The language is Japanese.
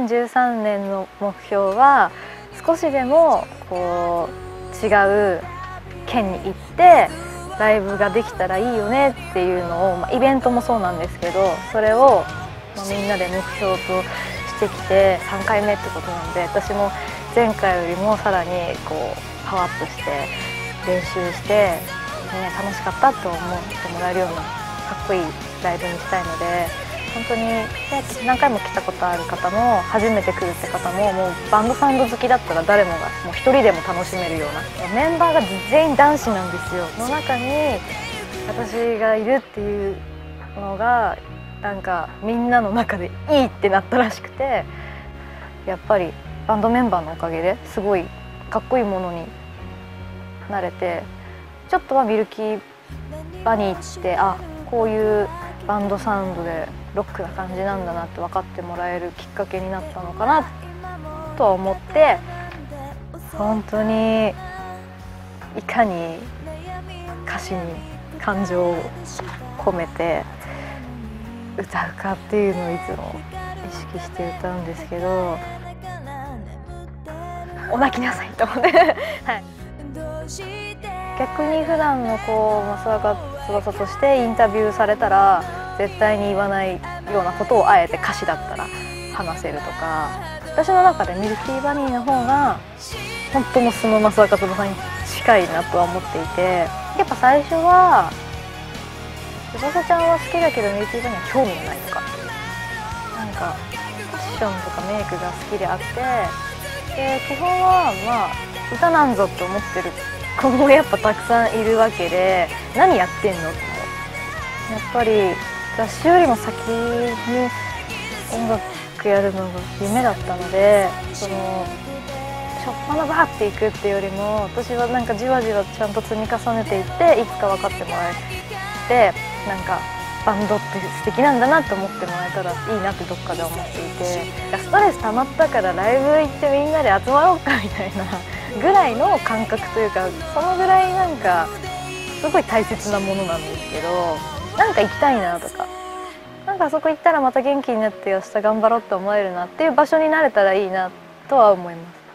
2013年の目標は少しでもこう違う県に行ってライブができたらいいよねっていうのを、イベントもそうなんですけど、それを、みんなで目標としてきて3回目ってことなんで、私も前回よりもさらにこうパワーアップして練習して、楽しかったと思ってもらえるようなかっこいいライブにしたいので、本当に、何回も来たことある方も初めて来るって方も、もうバンドサウンド好きだったら誰もがもう一人でも楽しめるような、メンバーが全員男子なんですよ。の中に私がいるっていうのがなんかみんなの中でいいってなったらしくて、やっぱりバンドメンバーのおかげですごいかっこいいものになれて、ちょっとはミルキーバニーってこういうバンドサウンドでロックな感じなんだなって分かってもらえるきっかけになったのかなとは思って、本当にいかに歌詞に感情を込めて歌うかっていうのをいつも意識して歌うんですけど、お泣きなさいと思って、はい、逆に普段の益若翼としてインタビューされたら絶対に言わないようなことをあえて歌詞だったら話せるとか、私の中でミルキーバニーの方が本当の素の益若翼に近いなとは思っていて、やっぱ最初は翼ちゃんは好きだけどミルキーバニーは興味がないとか、なんかファッションとかメイクが好きであって、で基本は歌なんぞって思ってる子もやっぱたくさんいるわけで、何やってんのって、やっぱり雑誌よりも先に音楽やるのが夢だったので、そのしょっぱなバーっていくっていうよりも、私はなんかじわじわちゃんと積み重ねていって、いつか分かってもらえて、なんかバンドって素敵なんだなって思ってもらえたらいいなってどっかで思っていて、ストレス溜まったからライブ行ってみんなで集まろうかみたいなぐらいの感覚というか、そのぐらいなんかすごい大切なものなんですけど、なんか行きたいなとか、なんかあそこ行ったらまた元気になって明日頑張ろうって思えるなっていう場所になれたらいいなとは思います。